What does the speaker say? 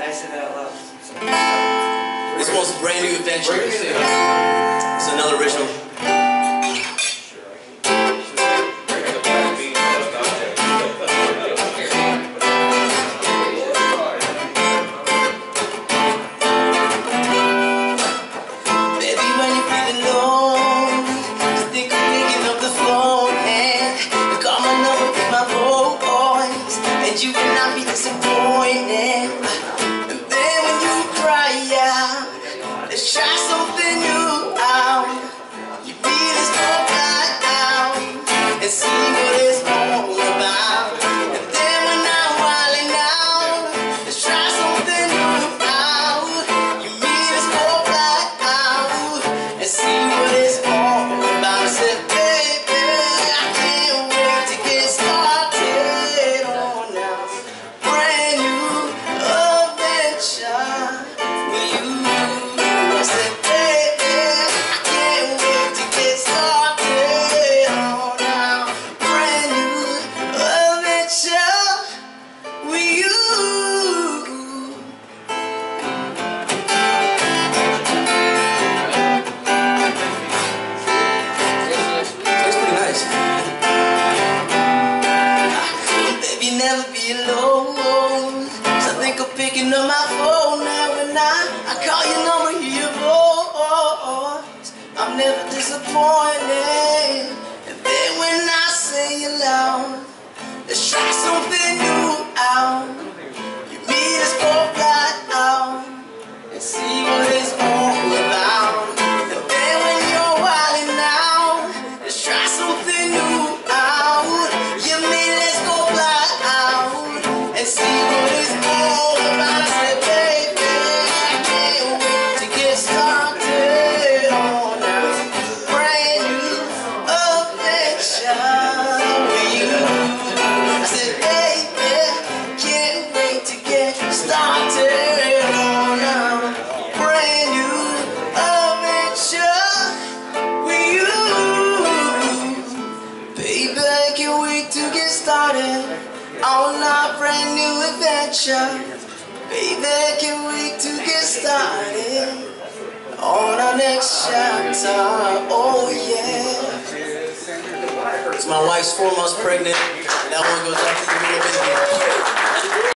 I said that out loud. This one's a brand new adventure. It's another original. Baby, when you're feeling low, just think of picking up the phone and call my number with my voice, and you cannot be disappointed. And then when you cry out, let's try something new out. You beat this whole guy out and see what it's all about. And then when I'm wilding out, let's try something new out. You meet this whole guy out and see what it's all about. I said, baby, I can't wait to get started on now. Brand new adventure with you. I said, baby, I can't wait to get started on now. Brand new adventure with you. It's pretty nice. Baby, never be alone. So I think of picking up my phone now. When I call your number, hear your voice, I'm never disappointed. And then when I say it loud, let's try something new out. You meet us both right out and see what it's all about. And then when you're wilding out, let's try something new out. You mean let's go fly out and see what it's all about. I said, baby, I can't wait to get started on a brand new adventure with you. I said, baby, can't wait to get started on a brand new adventure with you. Baby, I can't wait to get started on our brand new adventure. Baby, I can't wait to get started on our next chapter. Oh yeah. So my wife's 4 months pregnant. That one goes out to the little baby.